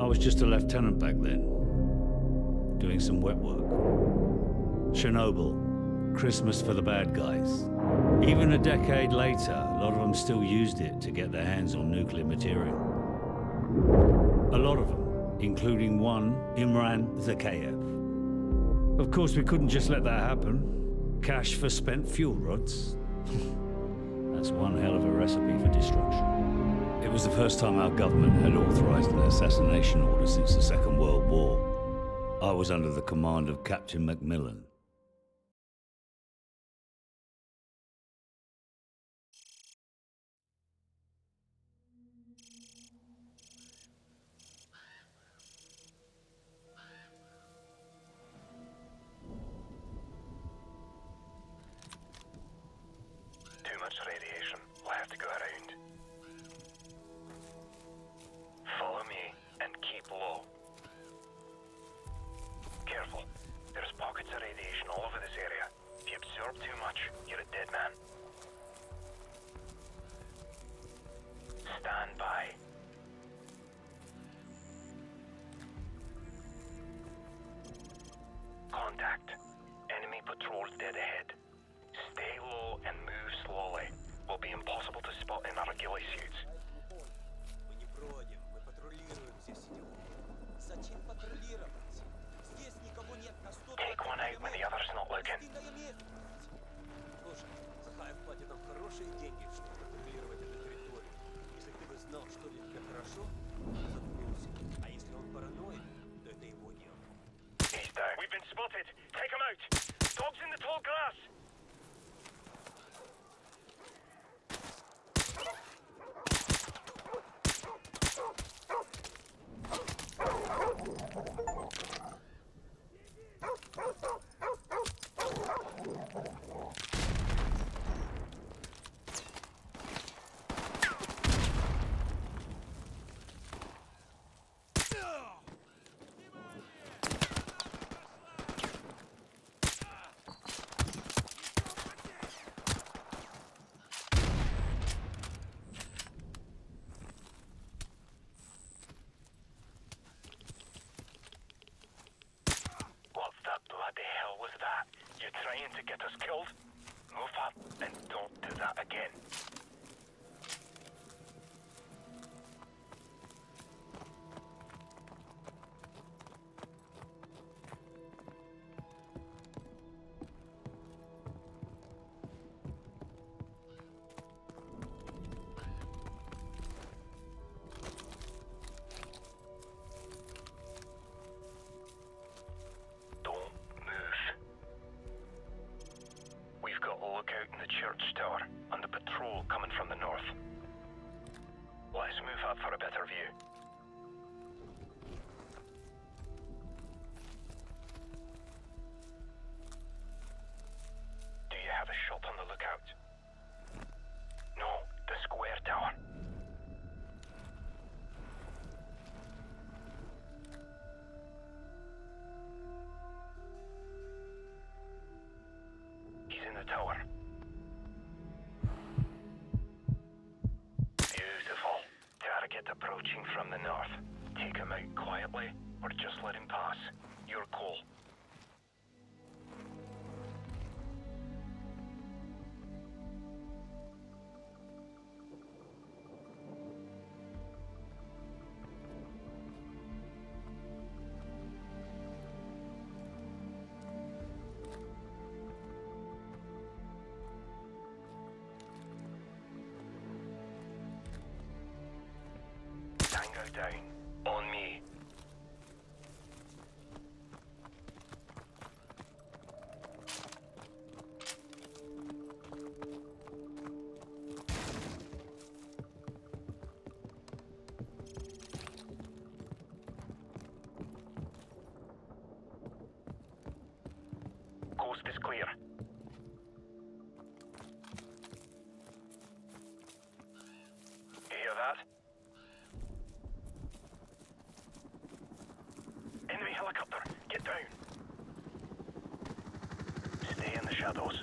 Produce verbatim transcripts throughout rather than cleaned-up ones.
was just a lieutenant back then, doing some wet work. Chernobyl, Christmas for the bad guys. Even a decade later, a lot of them still used it to get their hands on nuclear material. A lot of them, including one, Imran Zakhaev. Of course, we couldn't just let that happen. Cash for spent fuel rods. That's one hell of a recipe for destruction. It was the first time our government had authorized an assassination order since the Second World War. I was under the command of Captain Macmillan. Too much radiation. We'll have to go around. Follow me and keep low. Careful. There's pockets of radiation all over this area. If you absorb too much, you're a dead man. Stand by. Contact. Enemy patrol dead ahead. Stay low and move slowly. Will be impossible to spot in our ghillie suits. Мы не бродим, мы патрулируем здесь идем. Зачем патрулировать? Здесь никого нет на сто. Take one out when the other's not looking. Слушай, Захаев платит нам хорошие деньги, чтобы патрулировать эту территорию. Если ты бы знал, что для тебя хорошо, заткнулся. А если он параноик, то это его дело. He's down. We've been spotted. Take him out. Dogs in the tall grass. What the bloody hell was that? You're trying to get us killed? Move up and don't do that again. Don't move. We've got a lookout in the church tower and the patrol coming from the north. Let's move up for a better view. Do you have a shot on the lookout? No, the square tower. He's in the tower. Beautiful. Target approaching from the north. Take him out quietly, or just let him pass. Your call. Tango down. On me. Coast is clear. You hear that? Enemy helicopter, get down. Stay in the shadows.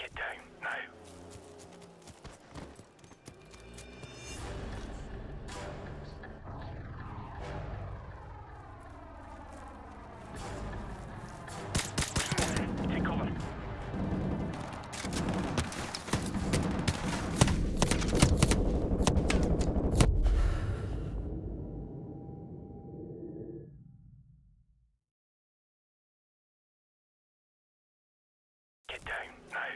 Get down, now. Take cover. Get down, now.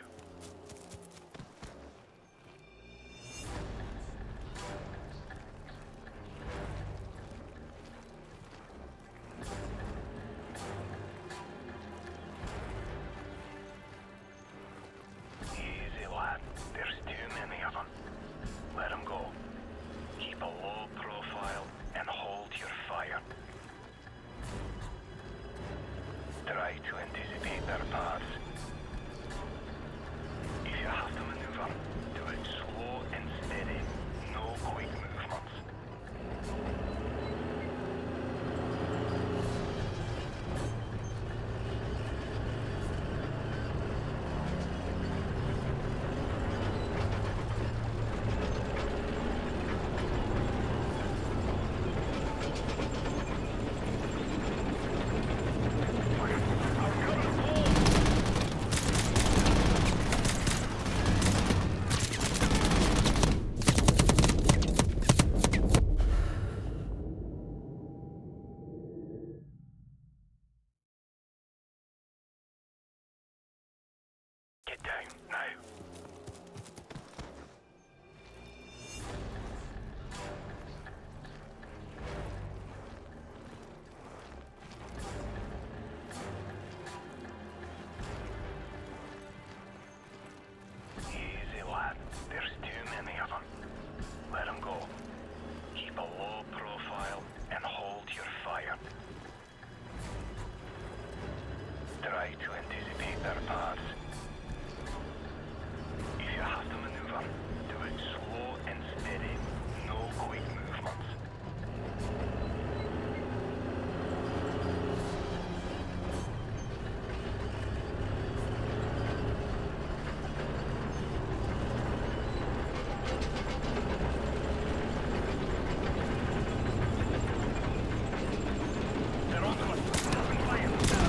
Easy, lad. There's too many of them. Let them go. Keep a low profile and hold your fire. Try to anticipate their paths. If you have to maneuver, do it slow and steady. No quick movements. Get down, now. Easy, lad. There's too many of them. Let them go. Keep a low profile and hold your fire. Try to anticipate their paths. If you have to maneuver, do it slow and steady. No quick movements. They're on to us. Open fire.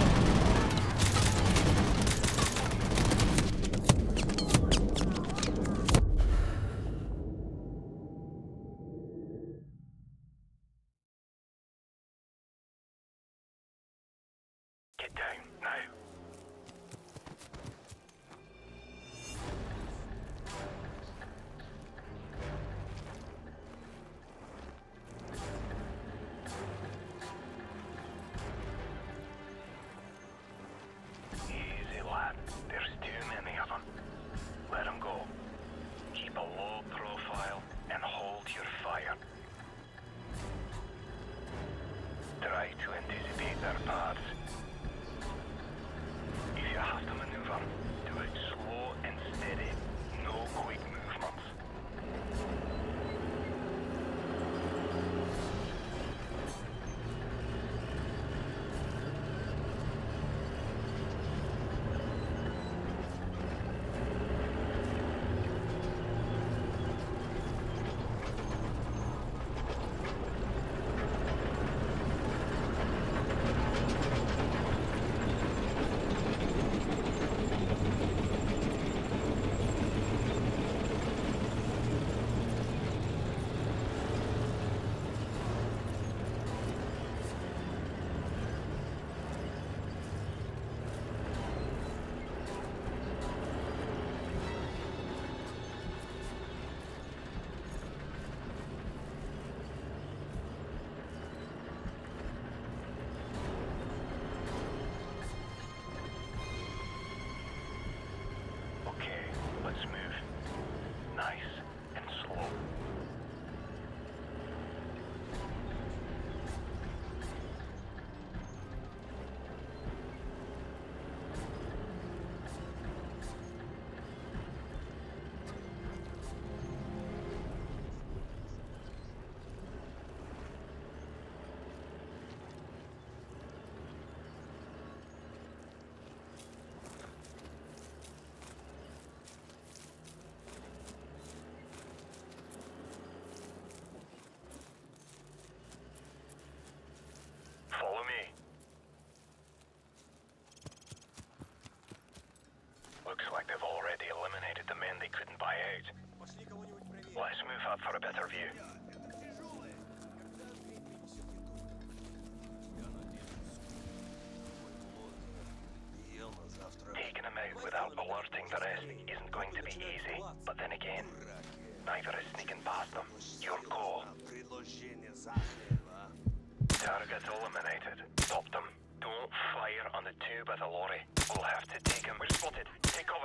Get down, now. Easy, lad. There's too many of them. Let them go. Keep a low profile and hold your fire. Try to anticipate their paths. If you have to maneuver, do it slow and steady. No quick movements. better view. Taking him out without alerting the rest isn't going to be easy, but then again, neither is sneaking past them. Your call. Target eliminated. Stop them. Don't fire on the two by the lorry. We'll have to take him. We're spotted. Take cover.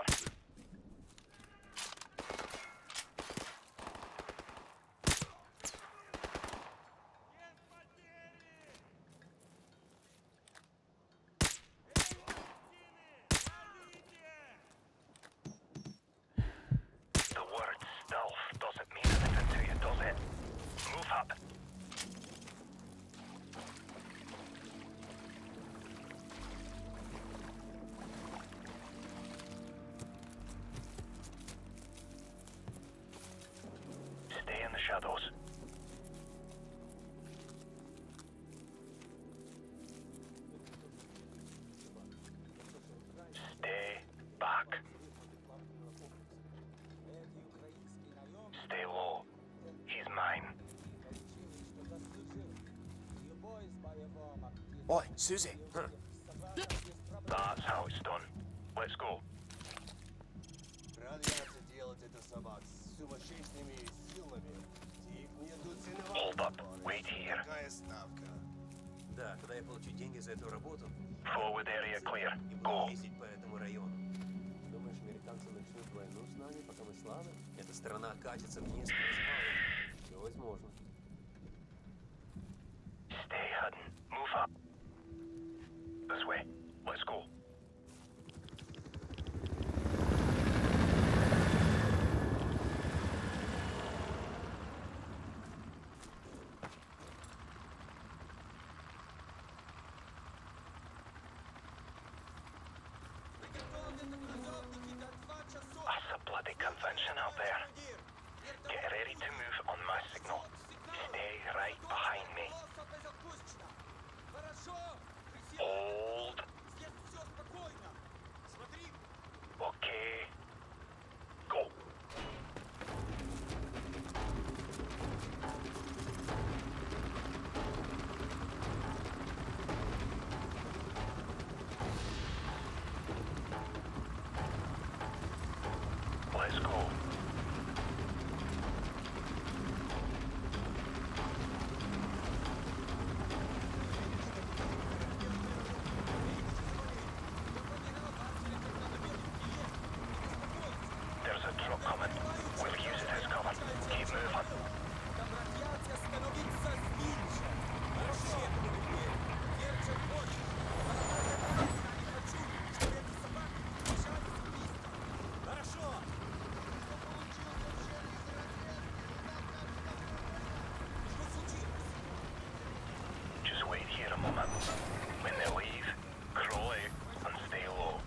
The word stealth doesn't mean anything to you, does it? Move up. Stay in the shadows. Stay back. Stay low. He's mine. Ой, Сюзи! That's how it's done. Let's go. Hold up. Wait here. Да, когда я получу деньги за эту работу, Forward area clear. и буду Go. ездить по этому району. Думаешь, американцы начнут войну с нами, пока мы слабы? Эта страна катится вниз, Все возможно. Stay hidden. Move up. This way. Let's go. That's a bloody convention out there. Get ready to move on my signal. Stay right behind me. Hold. Okay. Go. Let's go. There's a truck coming. We'll use it as cover. Keep moving. Just wait here a moment. When they leave, crawl out and stay low.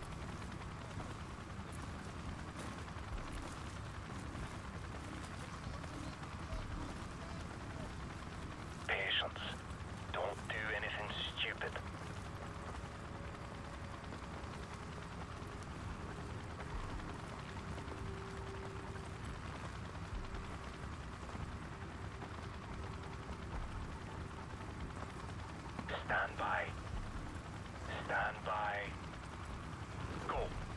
Patience. Don't do anything stupid. Stand by. Stand by. Go.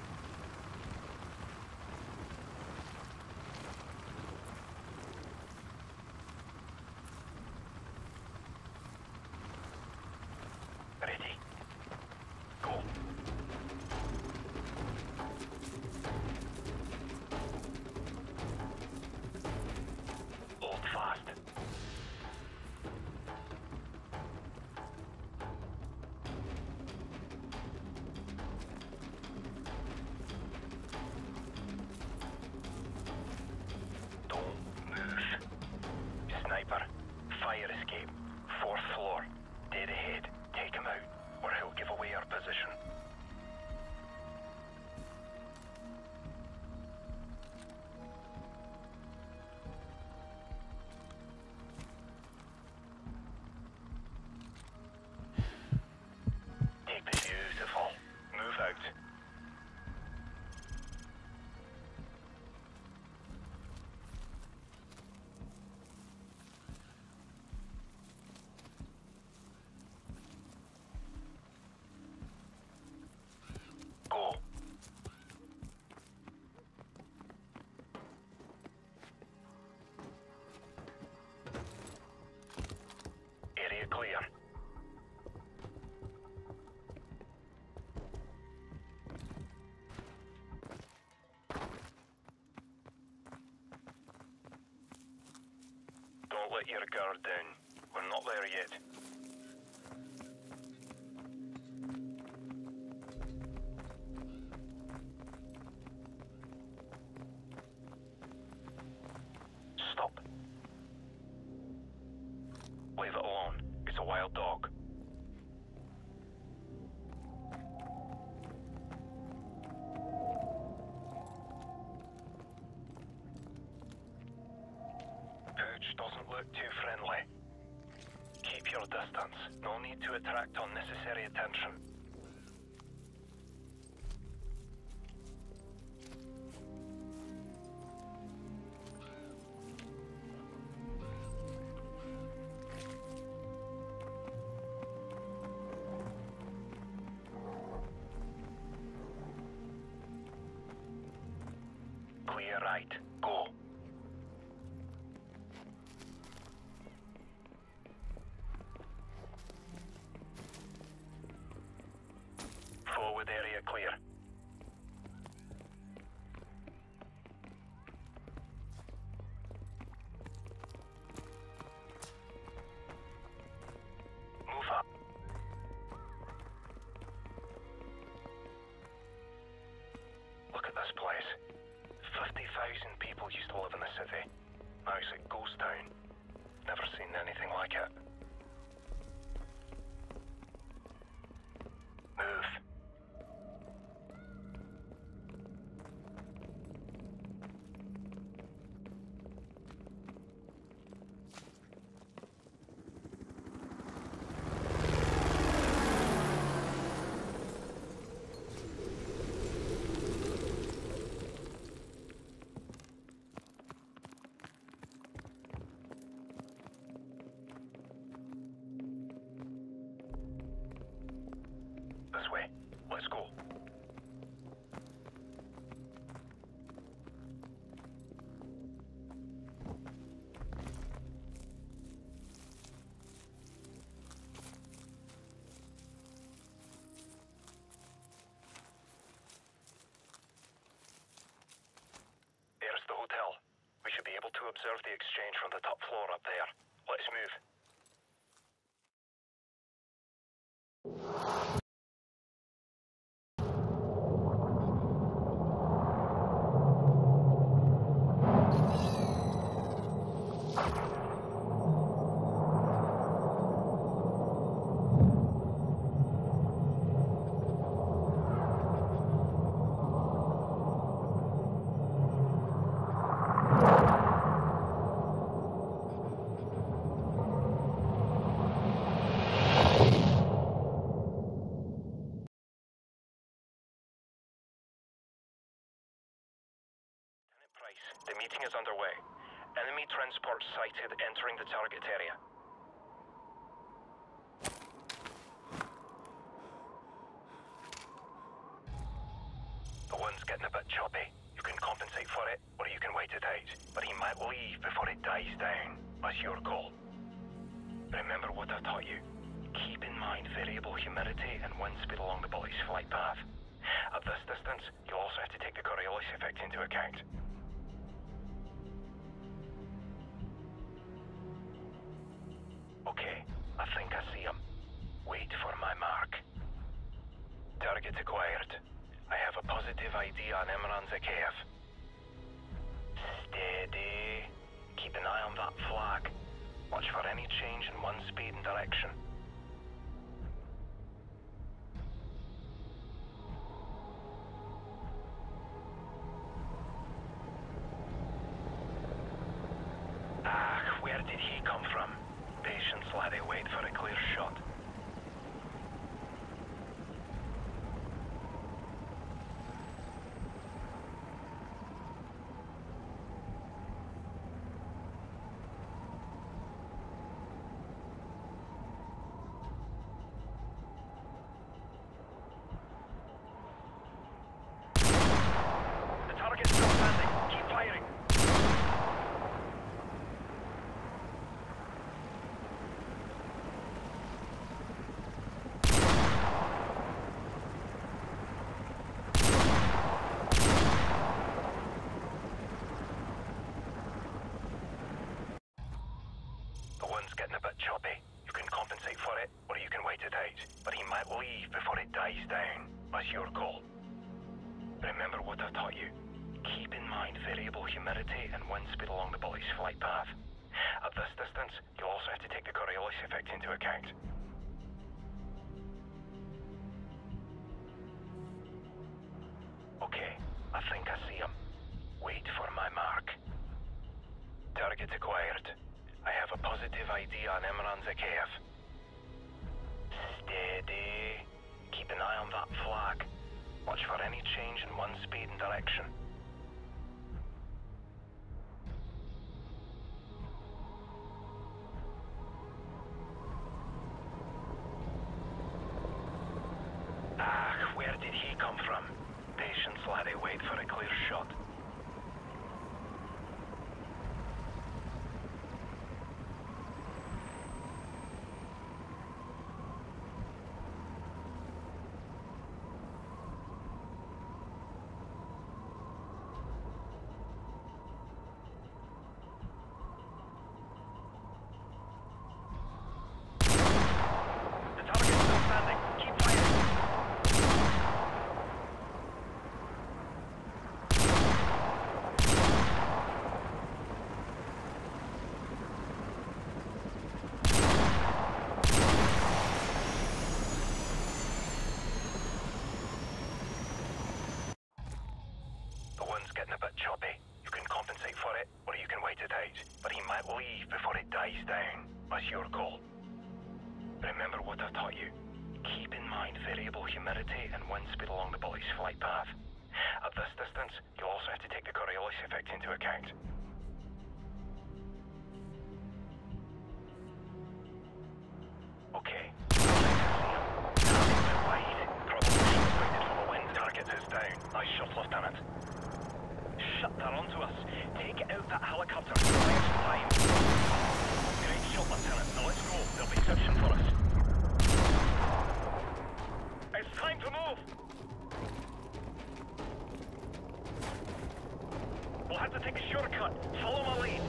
Ready. Go. Hold fast. area clear. Don't let your guard down. We're not there yet. Stop. Leave it alone. It's a wild dog. Pooch doesn't look too friendly. Keep your distance. No need to attract unnecessary attention. Clear right. Go. Forward area clear. Move up. Look at this place. fifty thousand people used to live in the city. Now it's a ghost town. Never seen anything like it. Move. This way. Let's go. There's the hotel. We should be able to observe the exchange from the top floor up there. Let's move. Price. The meeting is underway. Enemy transport sighted entering the target area. The wind's getting a bit choppy. You can compensate for it, or you can wait it out. But he might leave before it dies down. That's your call. Remember what I taught you. Keep in mind variable humidity and wind speed along the bullet's flight path. At this distance, you'll also have to take the Coriolis effect into account. Okay, I think I see him. Wait for my mark. Target acquired. I have a positive I D on Imran Zakhaev. Steady. Keep an eye on that flag. Watch for any change in wind speed and direction. Ah, where did he come from? Patience, laddie, wait for a clear shot. before it dies down. That's your call. Remember what I've taught you. Keep in mind variable humidity and wind speed along the bullet's flight path. At this distance, you'll also have to take the Coriolis effect into account. Okay, I think I see him. Wait for my mark. Target acquired. I have a positive I D on Imran Zakhaev. Steady. Keep an eye on that flag. Watch for any change in wind speed and direction. Ah, where did he come from? Patience, laddie, wait for a clear shot. Getting a bit choppy. You can compensate for it, or you can wait it out. But he might leave before it dies down. That's your call. Remember what I've taught you. Keep in mind variable humidity and wind speed along the bullet's flight path. At this distance, you'll also have to take the Coriolis effect into account. Okay. I think I see him. Target a bit wide. Probably should have waited for the wind. Target is down. Nice shot, Lieutenant. Shut that onto us. Take out that helicopter. Buy us time. Great shot, Lieutenant. Now let's go. They'll be searching for us. It's time to move. We'll have to take a shortcut. Follow my lead.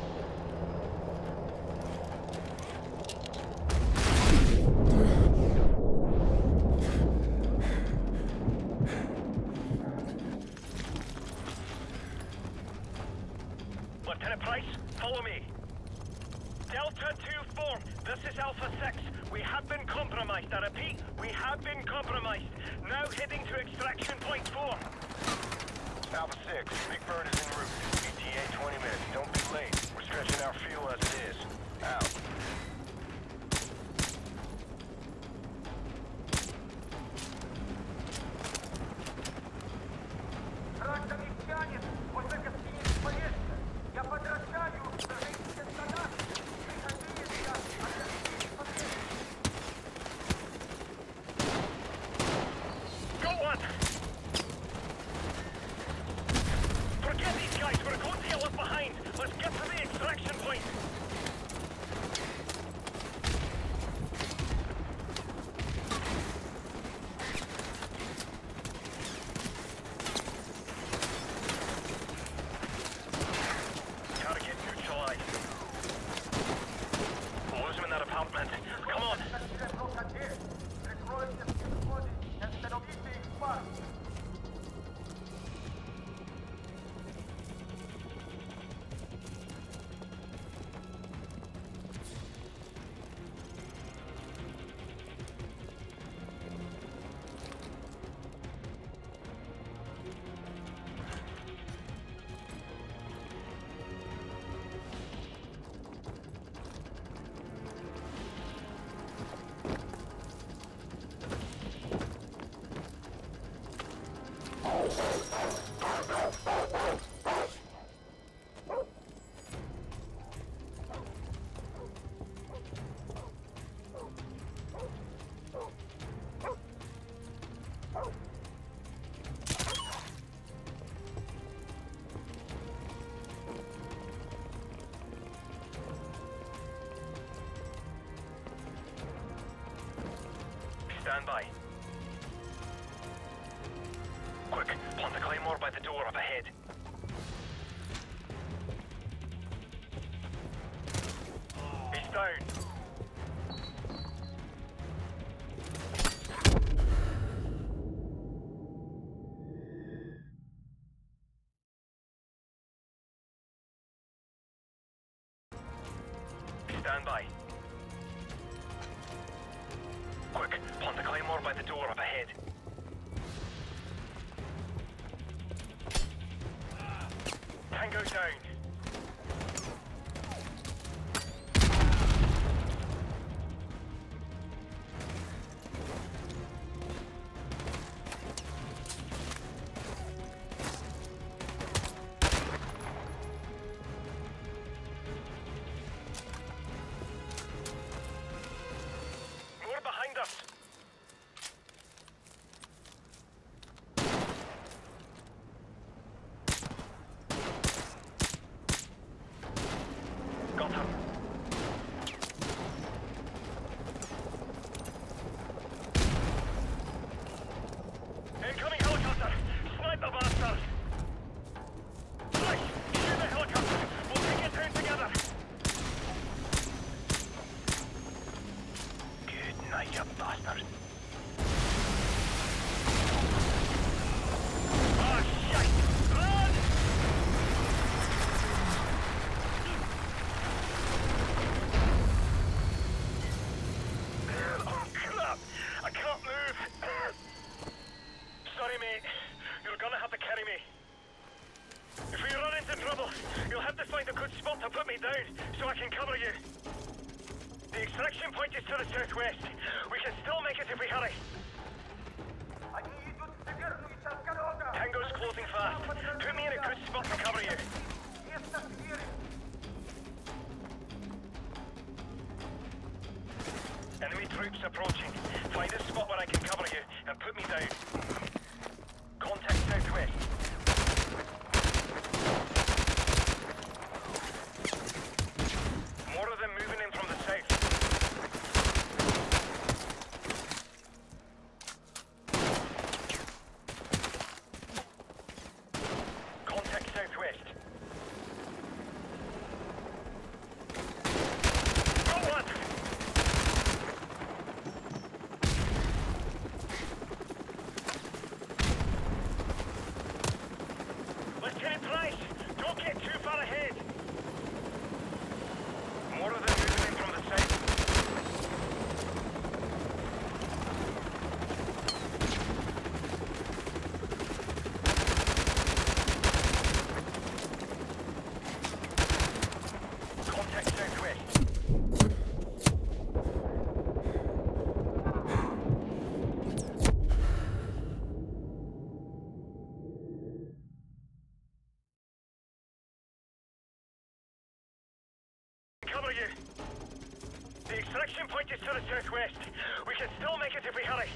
Lieutenant Price, follow me. Delta two four, this is Alpha six. We have been compromised. I repeat, we have been compromised. Now heading to extraction point four. Alpha six, Big Bird is en route. E T A twenty minutes. Don't be late. We're stretching our fuel as it is. Out. Forget these guys, we're going to get left behind. Let's get to the extraction point. Target neutralized. We'll lose him in that apartment. Come on. Stand by. Quick, plant the claymore by the door up ahead. He's down. more by the door up ahead. Tango down. More behind us. Got him. Incoming helicopter! Snipe the bastard! Right! Shoot the helicopter! We'll take it down together! Good night, you bastard! Ah, shite! Run! Oh, crap! I can't move! Sorry, mate. You're gonna have to carry me. If we run into trouble, you'll have to find a good spot to put me down, so I can cover you. The extraction point is to the southwest. We can still make it if we hurry. Tango's closing fast. Put me in a good spot to cover you. Enemy troops approaching. Find a spot where I can cover you and put me down. Contact southwest. More of them moving in from the south. Contact southwest. Got one! Lieutenant Price, don't get too far ahead. More of them moving in from the south. Contact southwest. Cover you. The extraction point is to the southwest. We can still make it if we hurry.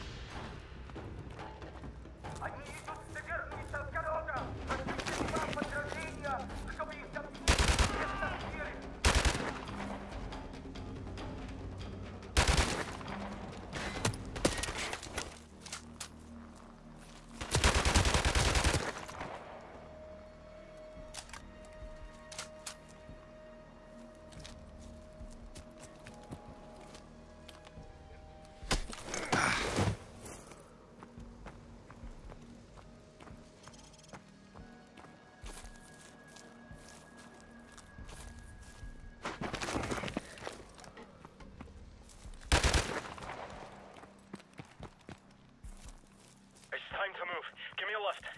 It's time to move. Give me a lift.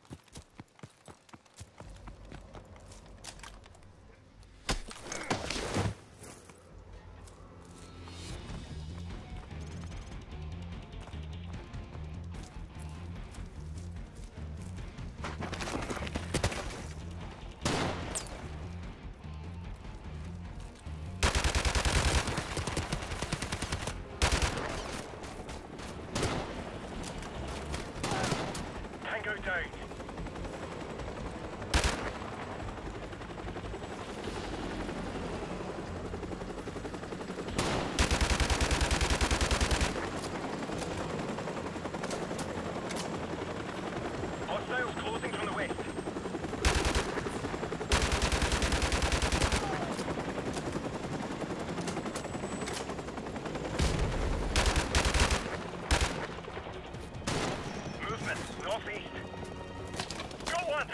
Tango down. Hostiles closing from the west. Movement northeast. Got one!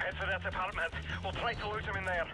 head for that apartment. We'll try to loot him in there.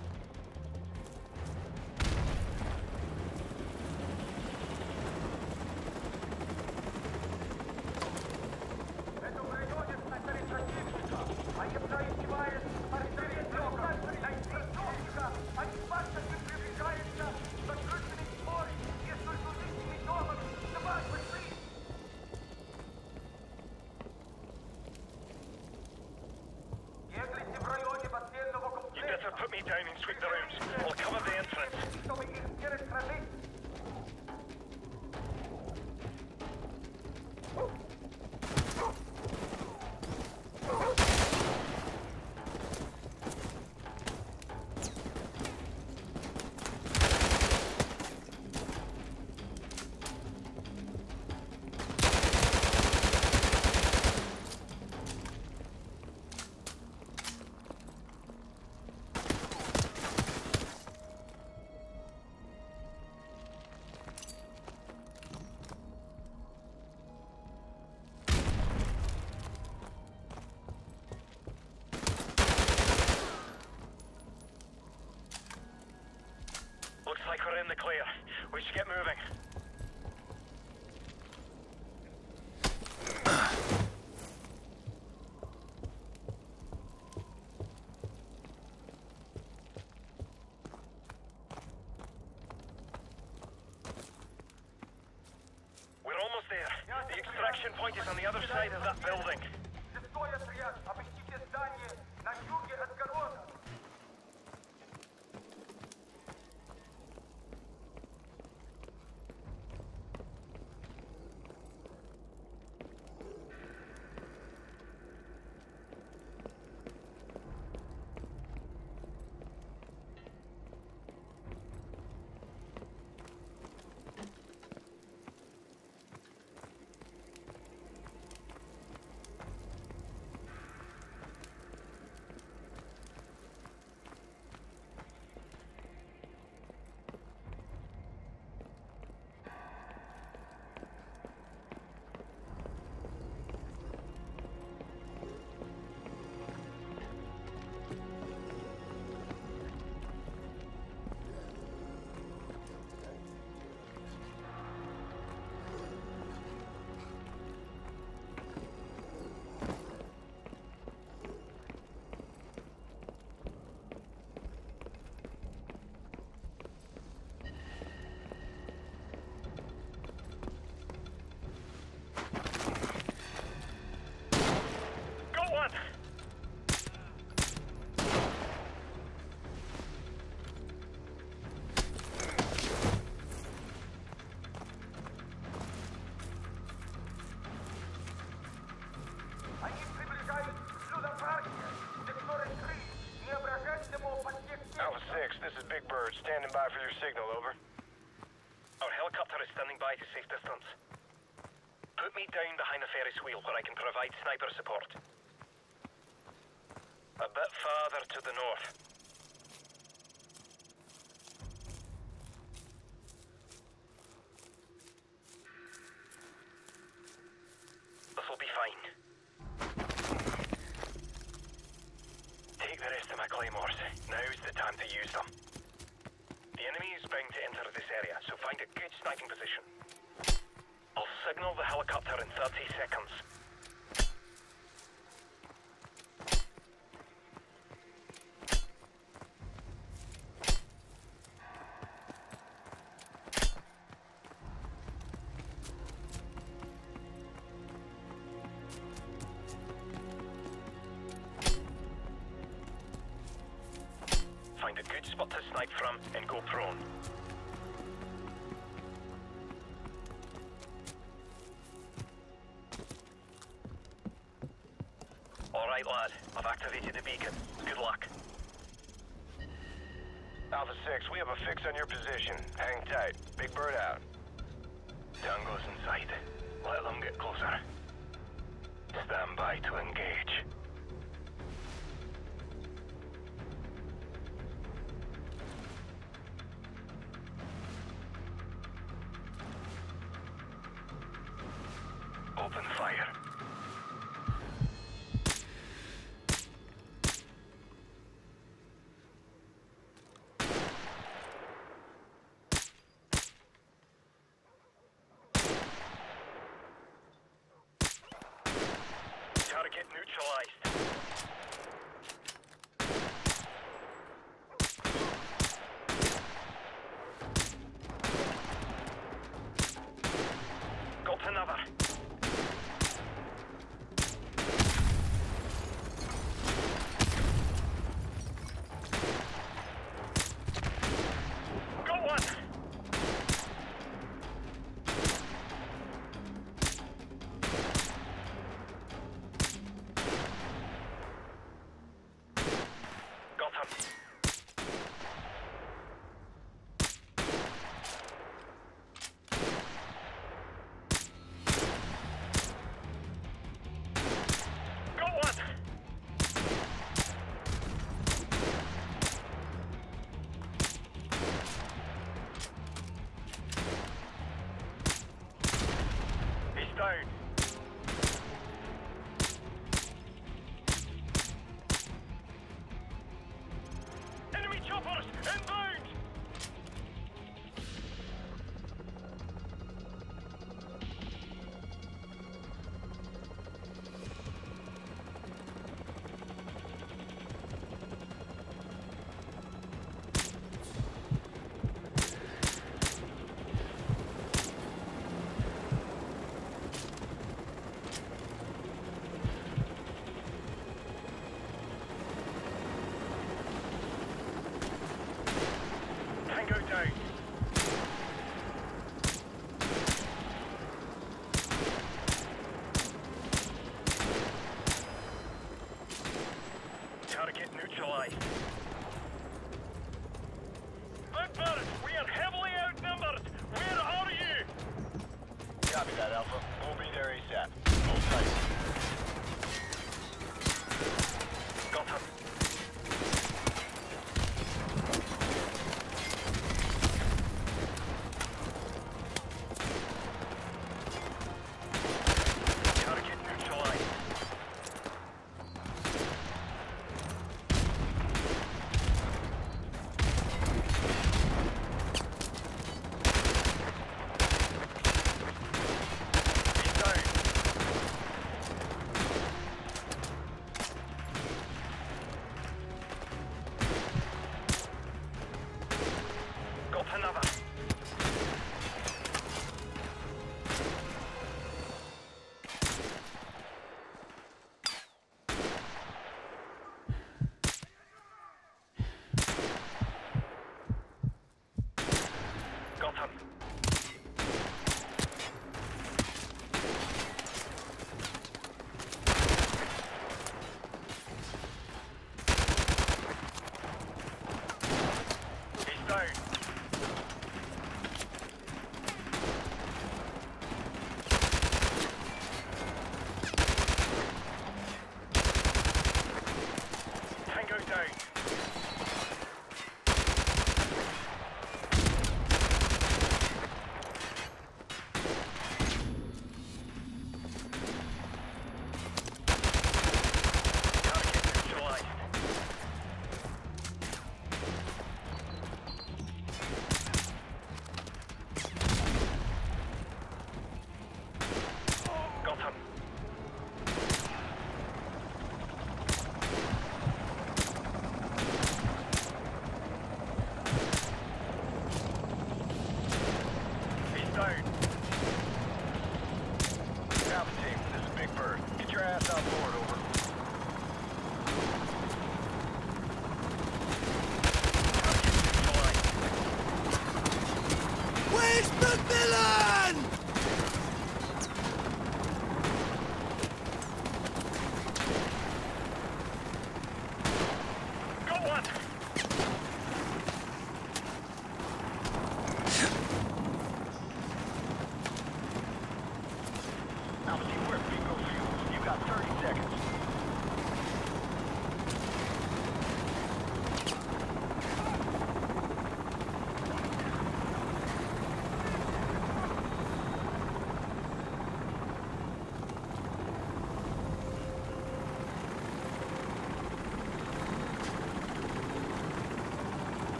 Put me down and sweep the rooms. We'll cover the entrance. Looks like we're in the clear. We should get moving. We're almost there. The extraction point is on the other side of that building. This is Big Bird, standing by for your signal, over. Our helicopter is standing by to safe distance. Put me down behind the Ferris wheel where I can provide sniper support. A bit farther to the north. This'll be fine. Take the rest of my claymores. Now's the time to use them. The enemy is bound to enter this area, so find a good sniping position. I'll signal the helicopter in thirty seconds. Find a good spot to snipe from and go prone. Alright lad, I've activated the beacon. Good luck. Alpha six, we have a fix on your position. Hang tight. Big Bird out. Tango's in sight. Let them get closer. Stand by to engage. Open fire. neutralized. Got another. Got one.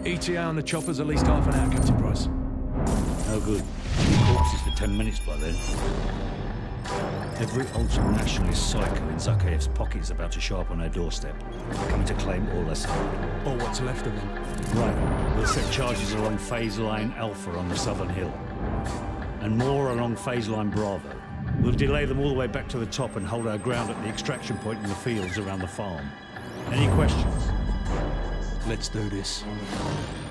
E T A on the chopper's at least half an hour, Captain Price. No good. Two corpses for ten minutes by then. Every ultra-nationalist psycho in Zakhaev's pocket is about to show up on our doorstep, coming to claim all Assad. Or what's left of them. Right. We'll set charges along Phase Line Alpha on the southern hill. And more along Phase Line Bravo. We'll delay them all the way back to the top and hold our ground at the extraction point in the fields around the farm. Any questions? Let's do this.